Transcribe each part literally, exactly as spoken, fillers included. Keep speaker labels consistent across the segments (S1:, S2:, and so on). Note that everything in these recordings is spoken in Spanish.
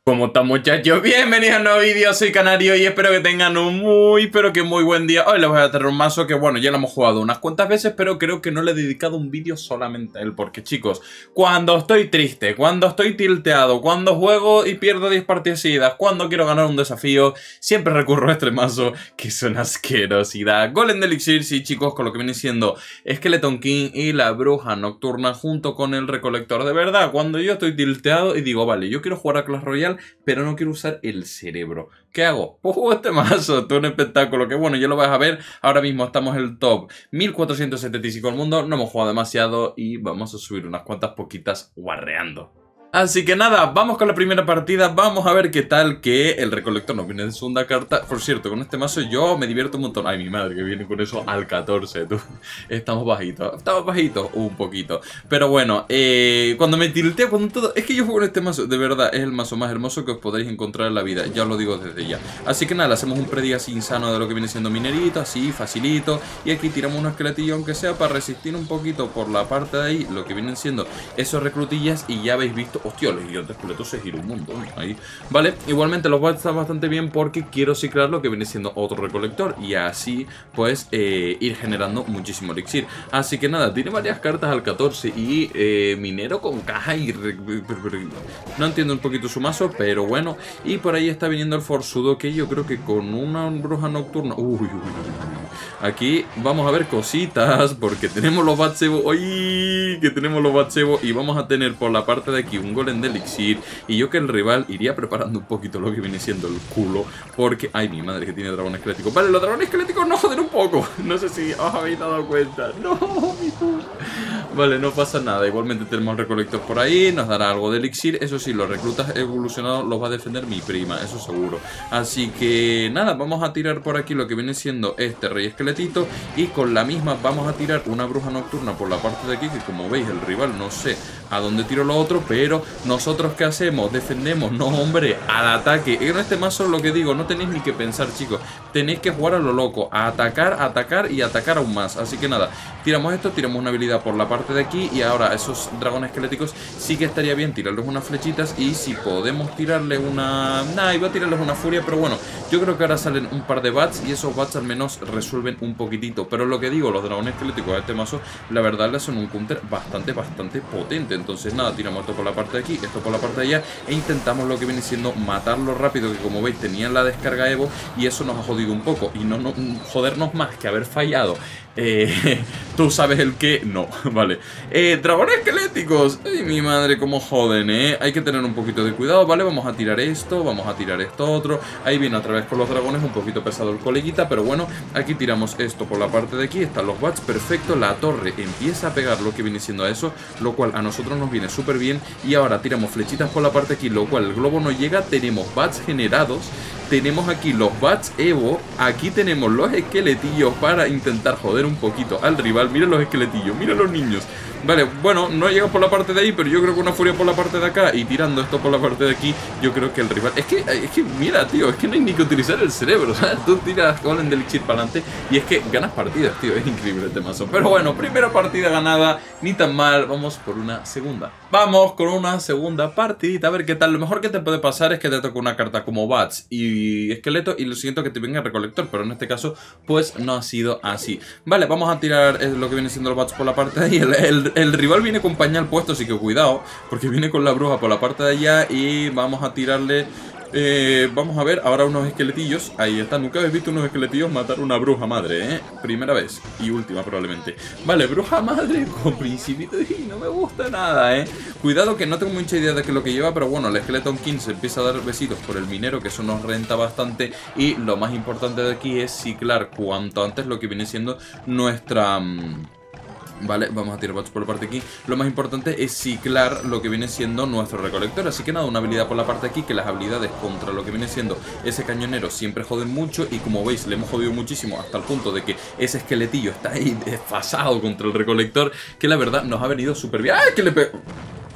S1: ¿Cómo están, muchachos? Bienvenidos a un nuevo vídeo, soy Canario y espero que tengan un muy, pero que muy buen día. Hoy les voy a traer un mazo que, bueno, ya lo hemos jugado unas cuantas veces, pero creo que no le he dedicado un vídeo solamente a él. Porque, chicos, cuando estoy triste, cuando estoy tilteado, cuando juego y pierdo diez partidas seguidas, cuando quiero ganar un desafío, siempre recurro a este mazo, que es una asquerosidad. Golem de Elixir, sí, chicos, con lo que viene siendo Skeleton King y la Bruja Nocturna junto con el Recolector. De verdad, cuando yo estoy tilteado y digo, vale, yo quiero jugar a Clash Royale, pero no quiero usar el cerebro. ¿Qué hago? Pues juego este mazo, todo un espectáculo, que bueno, ya lo vas a ver. Ahora mismo estamos en el top mil cuatrocientos setenta y cinco del mundo, no hemos jugado demasiado y vamos a subir unas cuantas poquitas guarreando. Así que nada, vamos con la primera partida, vamos a ver qué tal, que el Recolector nos viene de segunda carta. Por cierto, con este mazo yo me divierto un montón. Ay, mi madre, que viene con eso al catorce, tú. Estamos bajitos, estamos bajitos un poquito. Pero bueno, eh, cuando me tilteo con todo... Es que yo juego en este mazo, de verdad, es el mazo más hermoso que os podréis encontrar en la vida. Ya os lo digo desde ya. Así que nada, le hacemos un predi así insano de lo que viene siendo minerito, así, facilito. Y aquí tiramos un esqueletillo, aunque sea para resistir un poquito por la parte de ahí, lo que vienen siendo esos reclutillas. Y ya habéis visto... Hostia, los gigantes esqueletos se gira un montón ahí. Vale, igualmente los va a estar bastante bien porque quiero ciclar lo que viene siendo otro recolector y así pues eh, ir generando muchísimo elixir. Así que nada, tiene varias cartas al catorce y eh, minero con caja y... No entiendo un poquito su mazo, pero bueno. Y por ahí está viniendo el forzudo, que yo creo que con una bruja nocturna... Uy, uy, uy, uy. Aquí vamos a ver cositas porque tenemos los Batsebo. ¡Uy! Que tenemos los Batsebo y vamos a tener por la parte de aquí un golem de elixir. Y yo que el rival iría preparando un poquito lo que viene siendo el culo, porque... Ay, mi madre, que tiene dragón esquelético. Vale, los dragones esqueléticos no joden un poco. No sé si os habéis dado cuenta. No, mi puta. Vale, no pasa nada. Igualmente tenemos el recolector por ahí. Nos dará algo de elixir. Eso sí, los reclutas evolucionados los va a defender mi prima, eso seguro. Así que nada, vamos a tirar por aquí lo que viene siendo este rey esqueletito. Y con la misma vamos a tirar una bruja nocturna por la parte de aquí, que como veis el rival no sé a dónde tiro lo otro, pero nosotros ¿qué hacemos? Defendemos, no hombre, al ataque. En este mazo lo que digo, no tenéis ni que pensar, chicos, tenéis que jugar a lo loco, a atacar, atacar y atacar aún más. Así que nada, tiramos esto, tiramos una habilidad por la parte de aquí y ahora a esos dragones esqueléticos sí que estaría bien tirarles unas flechitas y si podemos tirarles una... Nah, iba a tirarles una furia, pero bueno, yo creo que ahora salen un par de bats y esos bats al menos resuelven un poquitito. Pero lo que digo, los dragones esqueléticos a este mazo, la verdad les son un counter bastante, bastante potente. Entonces nada, tiramos esto por la parte de aquí, esto por la parte de allá e intentamos lo que viene siendo matarlo rápido, que como veis tenían la descarga Evo y eso nos ha jodido un poco. Y no, no jodernos más que haber fallado. Eh, tú sabes el que no, vale. eh, Dragones esqueléticos. Ay, mi madre, cómo joden, eh. Hay que tener un poquito de cuidado, vale. Vamos a tirar esto, vamos a tirar esto otro. Ahí viene otra vez con los dragones, un poquito pesado el coleguita, pero bueno, aquí tiramos esto por la parte de aquí. Están los bats, perfecto. La torre empieza a pegar lo que viene siendo a eso, lo cual a nosotros nos viene súper bien. Y ahora tiramos flechitas por la parte de aquí, lo cual el globo no llega. Tenemos bats generados. Tenemos aquí los bats Evo. Aquí tenemos los esqueletillos para intentar joder un poquito al rival. Miren los esqueletillos, miren los niños. Vale, bueno, no llegamos por la parte de ahí, pero yo creo que una furia por la parte de acá y tirando esto por la parte de aquí, yo creo que el rival... Es que, es que mira, tío, es que no hay ni que utilizar el cerebro, ¿sabes? Tú tiras golem de elixir para adelante y es que ganas partidas, tío, es increíble este mazo. Pero bueno, primera partida ganada, ni tan mal, vamos por una segunda. Vamos con una segunda partidita, a ver qué tal. Lo mejor que te puede pasar es que te toque una carta como bats y esqueleto y lo siguiente que te venga recolector, pero en este caso, pues no ha sido así. Vale, vamos a tirar lo que viene siendo los bats por la parte de ahí. El, el, el rival viene con pañal puesto, así que cuidado, porque viene con la bruja por la parte de allá y vamos a tirarle... Eh, vamos a ver ahora unos esqueletillos. Ahí está, nunca habéis visto unos esqueletillos matar una bruja madre, ¿eh? Primera vez y última probablemente. Vale, bruja madre con principito y no me gusta nada, ¿eh? Cuidado que no tengo mucha idea de qué es lo que lleva, pero bueno, el Skeleton King se empieza a dar besitos por el minero, que eso nos renta bastante. Y lo más importante de aquí es ciclar cuanto antes lo que viene siendo nuestra... Mmm, Vale, vamos a tirar bots por la parte de aquí. Lo más importante es ciclar lo que viene siendo nuestro recolector. Así que nada, una habilidad por la parte de aquí, que las habilidades contra lo que viene siendo ese cañonero siempre joden mucho. Y como veis, le hemos jodido muchísimo hasta el punto de que ese esqueletillo está ahí desfasado contra el recolector, que la verdad nos ha venido súper bien. ¡Ay, que le pego!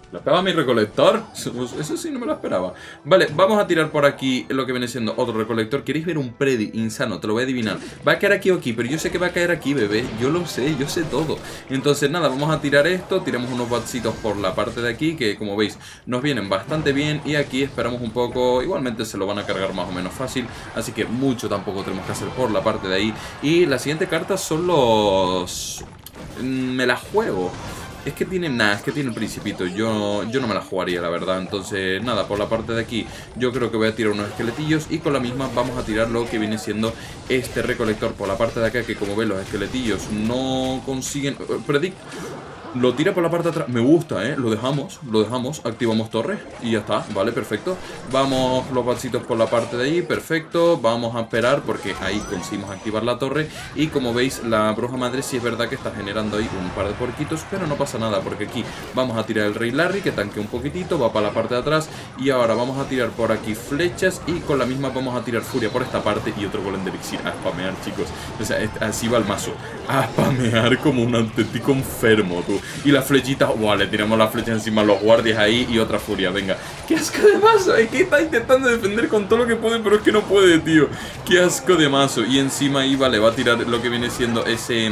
S1: ¿La pega mi recolector? Eso sí no me lo esperaba. Vale, vamos a tirar por aquí lo que viene siendo otro recolector. ¿Queréis ver un predi insano? Te lo voy a adivinar. Va a caer aquí o aquí, pero yo sé que va a caer aquí, bebé. Yo lo sé, yo sé todo. Entonces nada, vamos a tirar esto. Tiramos unos batsitos por la parte de aquí, que como veis nos vienen bastante bien. Y aquí esperamos un poco. Igualmente se lo van a cargar más o menos fácil, así que mucho tampoco tenemos que hacer por la parte de ahí. Y la siguiente carta son los... Me la juego. Es que tiene nada, es que tiene el principito. Yo, yo no me la jugaría, la verdad. Entonces, nada, por la parte de aquí yo creo que voy a tirar unos esqueletillos. Y con la misma vamos a tirar lo que viene siendo este recolector por la parte de acá, que como ven los esqueletillos no consiguen... Predict... Lo tira por la parte de atrás. Me gusta, ¿eh? Lo dejamos, lo dejamos. Activamos torre y ya está. Vale, perfecto. Vamos los batsitos por la parte de ahí. Perfecto. Vamos a esperar porque ahí conseguimos activar la torre. Y como veis, la bruja madre sí es verdad que está generando ahí un par de porquitos, pero no pasa nada porque aquí vamos a tirar el rey Larry, que tanque un poquitito. Va para la parte de atrás. Y ahora vamos a tirar por aquí flechas. Y con la misma vamos a tirar furia por esta parte. Y otro golem de elixir. A spamear, chicos. O sea, así va el mazo. A spamear como un auténtico enfermo, tú. Y la flechita, wow, le tiramos la flecha encima a los guardias ahí y otra furia, venga. ¡Qué asco de mazo! Es que está intentando defender con todo lo que puede, pero es que no puede, tío. ¡Qué asco de mazo! Y encima ahí, vale, va a tirar lo que viene siendo ese...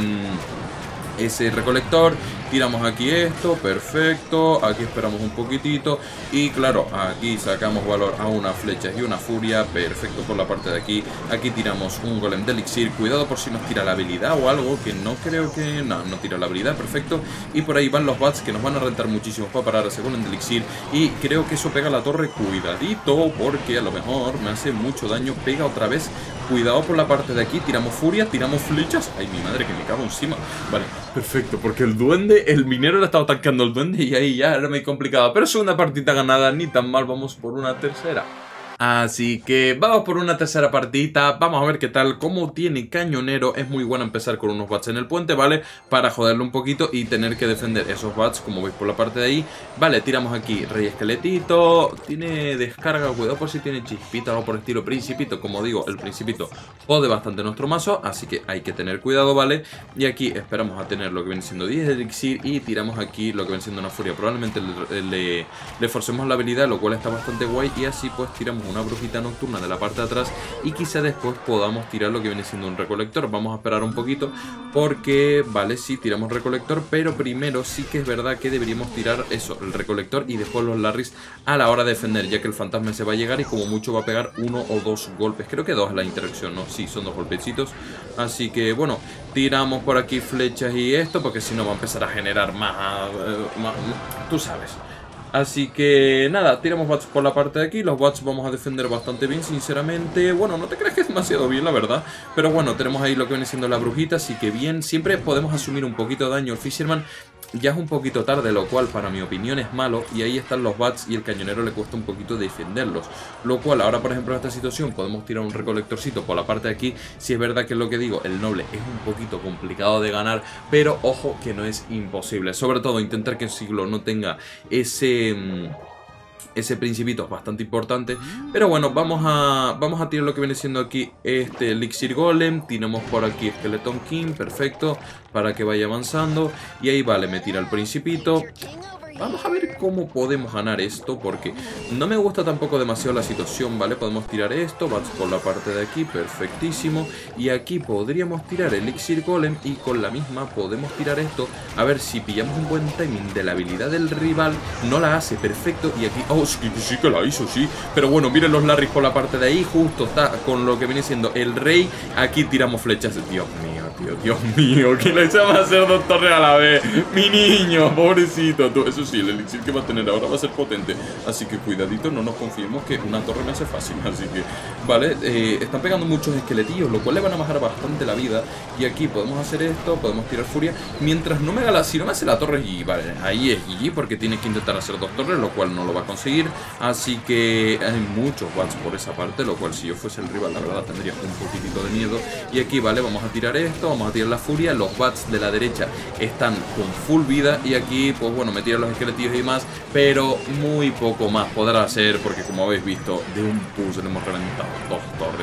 S1: ese recolector. Tiramos aquí esto, perfecto. Aquí esperamos un poquitito. Y claro, aquí sacamos valor a una flecha y una furia. Perfecto por la parte de aquí. Aquí tiramos un golem de elixir. Cuidado por si nos tira la habilidad o algo, que no creo que... No, no tira la habilidad, perfecto. Y por ahí van los bats que nos van a rentar muchísimo para parar a ese golem de elixir. Y creo que eso pega a la torre. Cuidadito, porque a lo mejor me hace mucho daño. Pega otra vez. Cuidado por la parte de aquí. Tiramos furia, tiramos flechas. Ay, mi madre, que me cago encima. Vale, perfecto, porque el duende, el minero le estaba atacando al duende y ahí ya era muy complicado. Pero segunda partida ganada, ni tan mal, vamos por una tercera. Así que vamos por una tercera partidita, vamos a ver qué tal. Como tiene cañonero, es muy bueno empezar con unos bats en el puente, ¿vale? Para joderlo un poquito y tener que defender esos bats, como veis por la parte de ahí. Vale, tiramos aquí rey esqueletito. Tiene descarga, cuidado por si tiene chispita o algo por el estilo. Principito, como digo, el principito jode bastante nuestro mazo, así que hay que tener cuidado, ¿vale? Y aquí esperamos a tener lo que viene siendo diez de elixir y tiramos aquí lo que viene siendo una furia. Probablemente le, le, le forcemos la habilidad, lo cual está bastante guay. Y así pues tiramos una brujita nocturna de la parte de atrás y quizá después podamos tirar lo que viene siendo un recolector. Vamos a esperar un poquito porque, vale, sí, tiramos recolector, pero primero sí que es verdad que deberíamos tirar eso, el recolector y después los Larrys a la hora de defender, ya que el fantasma se va a llegar y como mucho va a pegar uno o dos golpes. Creo que dos es la interacción, ¿no? Sí, son dos golpecitos. Así que, bueno, tiramos por aquí flechas y esto, porque si no va a empezar a generar más, uh, más tú sabes. Así que nada, tiramos bats por la parte de aquí. Los bats vamos a defender bastante bien, sinceramente. Bueno, no te creas que es demasiado bien, la verdad. Pero bueno, tenemos ahí lo que viene siendo la brujita, así que bien. Siempre podemos asumir un poquito de daño. El Fisherman ya es un poquito tarde, lo cual para mi opinión es malo. Y ahí están los bats y el cañonero le cuesta un poquito defenderlos. Lo cual ahora, por ejemplo, en esta situación podemos tirar un recolectorcito por la parte de aquí. Si es verdad que es lo que digo, el noble es un poquito complicado de ganar, pero ojo que no es imposible. Sobre todo intentar que el siglo no tenga ese... ese principito es bastante importante. Pero bueno, vamos a vamos a tirar lo que viene siendo aquí este elixir golem. Tiramos por aquí Skeleton King, perfecto, para que vaya avanzando. Y ahí vale, me tira el principito. Vamos a ver cómo podemos ganar esto, porque no me gusta tampoco demasiado la situación, ¿vale? Podemos tirar esto, bats por la parte de aquí, perfectísimo. Y aquí podríamos tirar el elixir golem y con la misma podemos tirar esto. A ver si pillamos un buen timing de la habilidad del rival. No la hace, perfecto. Y aquí, oh, sí, sí que la hizo, sí. Pero bueno, miren los Larrys por la parte de ahí, justo está con lo que viene siendo el rey. Aquí tiramos flechas, Dios mío, tío, Dios mío, que le echamos a hacer dos torres a la vez. Mi niño, pobrecito, tú, eso sí, el elixir que va a tener ahora va a ser potente. Así que cuidadito, no nos confiemos que una torre me hace fácil. Así que, vale, eh, están pegando muchos esqueletillos, lo cual le van a bajar bastante la vida. Y aquí podemos hacer esto, podemos tirar furia. Mientras no me haga la, si no me hace la torre, y vale, ahí es G G, porque tiene que intentar hacer dos torres, lo cual no lo va a conseguir. Así que hay muchos bats por esa parte, lo cual si yo fuese el rival, la verdad, tendría un poquitito de miedo. Y aquí, vale, vamos a tirar esto, vamos a tirar la furia. Los bats de la derecha están con full vida. Y aquí, pues bueno, me tiran los esqueletillos y más, pero muy poco más podrá hacer, porque como habéis visto, de un push le hemos reventado dos torres.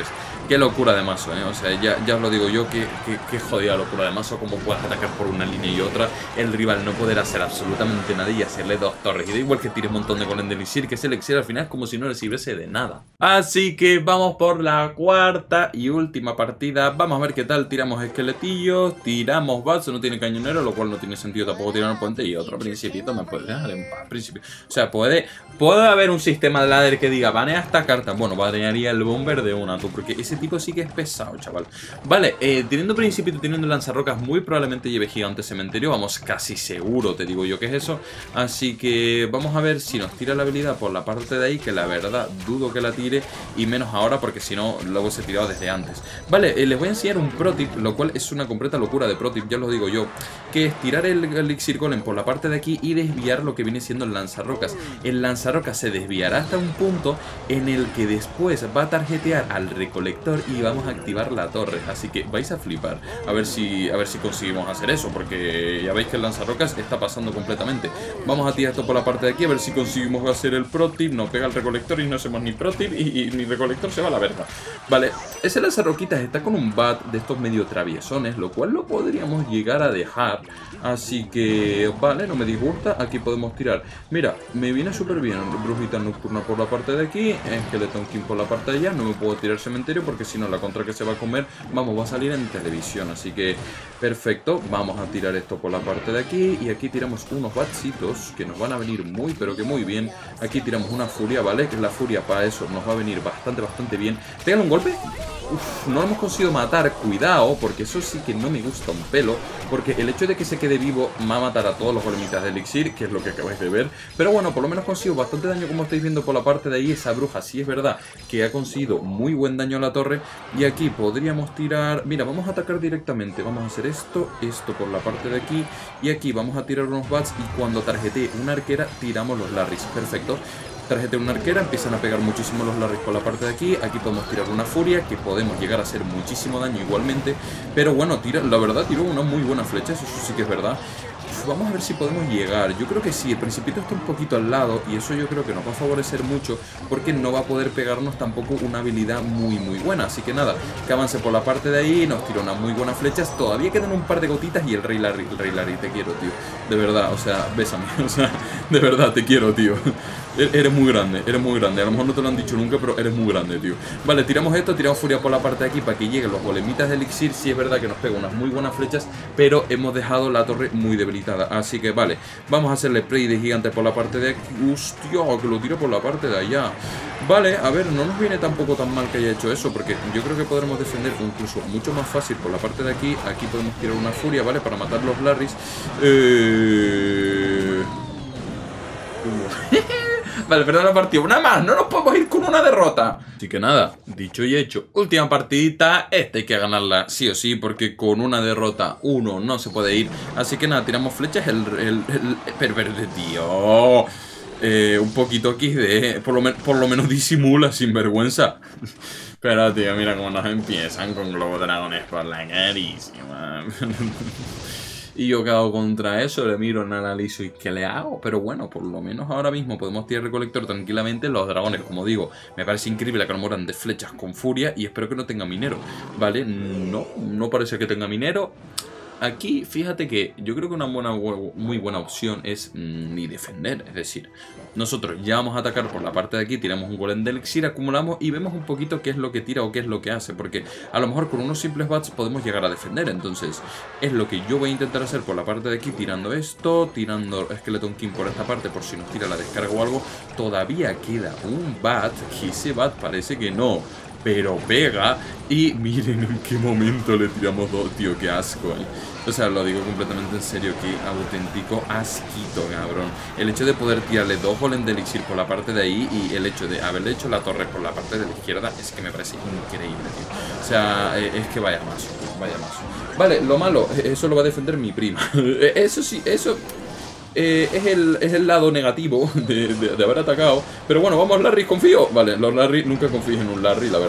S1: Qué locura de mazo, ¿eh? O sea, ya, ya os lo digo yo, qué, qué, qué jodida locura de mazo. Como puedes atacar por una línea y otra, el rival no poder hacer absolutamente nada y hacerle dos torres. Y da igual que tire un montón de golem de elixir, que ese elixir al final es como si no le sirviese de nada. Así que vamos por la cuarta y última partida. Vamos a ver qué tal. Tiramos esqueletillos, tiramos bats, no tiene cañonero, lo cual no tiene sentido tampoco tirar un puente. Y otro principito me puede dejar en paz, principio. O sea, puede, puede haber un sistema de ladder que diga, banea esta carta. Bueno, banearía el bomber de una, tú, porque ese tipo sí que es pesado, chaval. Vale, eh, teniendo principito, teniendo lanzarrocas, muy probablemente lleve gigante cementerio. Vamos, casi seguro, te digo yo que es eso. Así que vamos a ver si nos tira la habilidad por la parte de ahí, que la verdad dudo que la tire, y menos ahora porque si no, luego se tiraba desde antes. Vale, eh, les voy a enseñar un pro tip, lo cual es una completa locura de pro tip, ya lo digo yo, que es tirar el elixir golem por la parte de aquí y desviar lo que viene siendo el lanzarrocas. El lanzarrocas se desviará hasta un punto en el que después va a tarjetear al recolector y vamos a activar la torre. Así que vais a flipar a ver si, a ver si conseguimos hacer eso, porque ya veis que el lanzarrocas está pasando completamente. Vamos a tirar esto por la parte de aquí a ver si conseguimos hacer el pro tip. No pega el recolector y no hacemos ni pro tip y, y ni recolector, se va a la verga. Vale, ese lanzarroquitas está con un bat de estos medio traviesones, lo cual lo podríamos llegar a dejar. Así que, vale, no me disgusta. Aquí podemos tirar. Mira, me viene súper bien brujita nocturna por la parte de aquí, Skeleton King por la parte de allá. No me puedo tirar cementerio porque si no la contra que se va a comer, vamos, va a salir en televisión. Así que, perfecto, vamos a tirar esto por la parte de aquí. Y aquí tiramos unos batsitos que nos van a venir muy, pero que muy bien. Aquí tiramos una furia, ¿vale? Que la furia para eso nos va a venir bastante, bastante bien. Pégale un golpe. Uf, no lo hemos conseguido matar, cuidado, porque eso sí que no me gusta un pelo. Porque el hecho de que se quede vivo va a matar a todos los golemitas de elixir, que es lo que acabáis de ver. Pero bueno, por lo menos consigo bastante daño, como estáis viendo por la parte de ahí. Esa bruja sí es verdad que ha conseguido muy buen daño a la torre. Y aquí podríamos tirar... Mira, vamos a atacar directamente. Vamos a hacer esto, esto por la parte de aquí. Y aquí vamos a tirar unos bats y cuando tarjetee una arquera, tiramos los larrys. Perfecto. Tarjeta una arquera, empiezan a pegar muchísimo los larrys por la parte de aquí. Aquí podemos tirar una furia, que podemos llegar a hacer muchísimo daño igualmente. Pero bueno, tira, la verdad tiró una muy buena flecha, eso sí que es verdad. Vamos a ver si podemos llegar. Yo creo que sí, el principito está un poquito al lado y eso yo creo que nos va a favorecer mucho porque no va a poder pegarnos tampoco una habilidad muy muy buena. Así que nada, que avance por la parte de ahí, nos tira unas muy buenas flechas. Todavía quedan un par de gotitas y el Rey Larry, el Rey Larry, te quiero, tío. De verdad, o sea, bésame, o sea, de verdad, te quiero, tío. Eres muy grande, eres muy grande. A lo mejor no te lo han dicho nunca, pero eres muy grande, tío. Vale, tiramos esto, tiramos furia por la parte de aquí para que lleguen los golemitas de elixir. Sí es verdad que nos pega unas muy buenas flechas, pero hemos dejado la torre muy debilitada. Así que vale, vamos a hacerle spray de gigante por la parte de aquí. Hostia, que lo tiro por la parte de allá. Vale, a ver, no nos viene tampoco tan mal que haya hecho eso, porque yo creo que podremos defender incluso mucho más fácil por la parte de aquí. Aquí podemos tirar una furia, ¿vale? Para matar los Larrys. Eh... Vale, perdón la partida. Una más, no nos podemos ir con una derrota. Así que nada, dicho y hecho. Última partidita, esta hay que ganarla sí o sí, porque con una derrota uno no se puede ir. Así que nada, tiramos flechas. El... el, el, el, el tío... Eh, un poquito equis de, por lo, por lo menos disimula, sin vergüenza. Pero tío, mira cómo nos empiezan con Globo Dragones por la carísima. Y yo que hago contra eso, le miro, analizo y ¿qué le hago? Pero bueno, por lo menos ahora mismo podemos tirar recolector tranquilamente. Los dragones, como digo, me parece increíble que nos mueran de flechas con furia. Y espero que no tenga minero, ¿vale? No, no parece que tenga minero. Aquí, fíjate que yo creo que una buena, muy buena opción es mmm, ni defender. Es decir, nosotros ya vamos a atacar por la parte de aquí, tiramos un golem de elixir, acumulamos y vemos un poquito qué es lo que tira o qué es lo que hace. Porque a lo mejor con unos simples bats podemos llegar a defender. Entonces, es lo que yo voy a intentar hacer por la parte de aquí, tirando esto, tirando Skeleton King por esta parte, por si nos tira la descarga o algo. Todavía queda un bat, que ese bat parece que no, pero pega. Y miren en qué momento le tiramos dos, tío, qué asco, ¿eh? O sea, lo digo completamente en serio, qué auténtico asquito, cabrón. El hecho de poder tirarle dos golems de elixir por la parte de ahí y el hecho de haberle hecho la torre por la parte de la izquierda es que me parece increíble, tío. O sea, es que vaya mazo, tío, vaya mazo. Vale, lo malo, eso lo va a defender mi prima. Eso sí, eso... Eh, es, el, es el lado negativo de, de, de haber atacado. Pero bueno, vamos Larry, confío. Vale, los Larry, nunca confíes en un Larry, la verdad.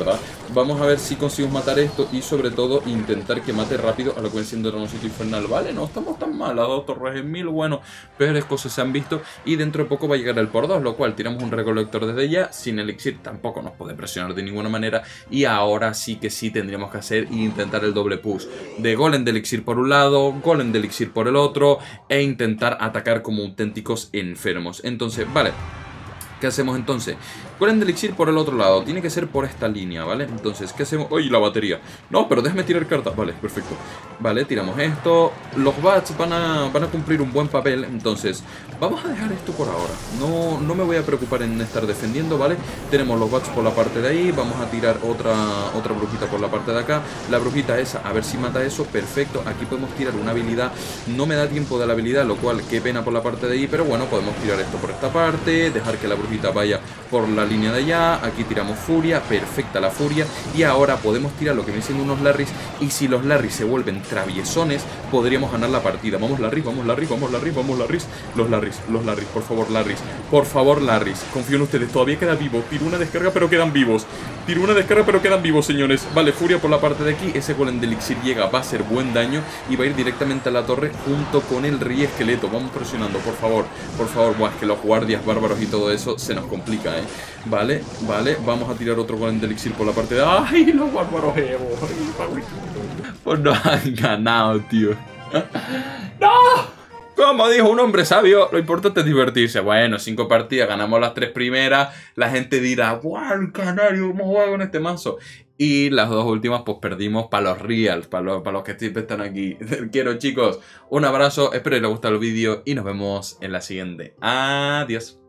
S1: Vamos a ver si conseguimos matar esto y sobre todo intentar que mate rápido a lo que viene siendo el Dragoncito Infernal. Vale, no estamos tan mal, las dos torres en mil, bueno, peores cosas se han visto y dentro de poco va a llegar el por dos, lo cual tiramos un recolector desde ya, sin elixir tampoco nos puede presionar de ninguna manera y ahora sí que sí tendríamos que hacer e intentar el doble push de golem de elixir por un lado, golem de elixir por el otro e intentar atacar como auténticos enfermos. Entonces, vale, ¿qué hacemos entonces? Golem de elixir por el otro lado. Tiene que ser por esta línea, ¿vale? Entonces, ¿qué hacemos? ¡Uy, la batería! No, pero déjame tirar cartas. Vale, perfecto. Vale, tiramos esto. Los bats van a, van a cumplir un buen papel. Entonces, vamos a dejar esto por ahora. No, no me voy a preocupar en estar defendiendo, ¿vale? Tenemos los bats por la parte de ahí. Vamos a tirar otra, otra brujita por la parte de acá. La brujita esa, a ver si mata eso. Perfecto. Aquí podemos tirar una habilidad. No me da tiempo de la habilidad, lo cual, qué pena por la parte de ahí. Pero bueno, podemos tirar esto por esta parte. Dejar que la brujita vaya por la línea de allá. Aquí tiramos furia, perfecta la furia. Y ahora podemos tirar lo que viene siendo unos Larrys. Y si los Larrys se vuelven traviesones, podríamos ganar la partida. Vamos Larrys, vamos Larrys, vamos Larrys, vamos Larrys. Los Larrys, los Larrys, por favor Larrys. Por favor Larrys, confío en ustedes, todavía queda vivo. Tiro una descarga pero quedan vivos. Tiro una descarga pero quedan vivos, señores. Vale, furia por la parte de aquí. Ese golem de elixir llega, va a hacer buen daño. Y va a ir directamente a la torre junto con el rey esqueleto. Vamos presionando, por favor, por favor. Buah, es que los guardias bárbaros y todo eso se nos complica, eh. Vale, vale, vamos a tirar otro golem de elixir por la parte de... ¡Ay, los bárbaros Evo! Pues nos han ganado, tío. ¡No! Como dijo un hombre sabio, lo importante es divertirse. Bueno, cinco partidas, ganamos las tres primeras. La gente dirá, ¡guau, el canario! ¿Cómo juega con este mazo? Y las dos últimas, pues perdimos para los reals, para los, para los que siempre están aquí. Quiero, chicos, un abrazo, espero que les guste el vídeo y nos vemos en la siguiente. Adiós.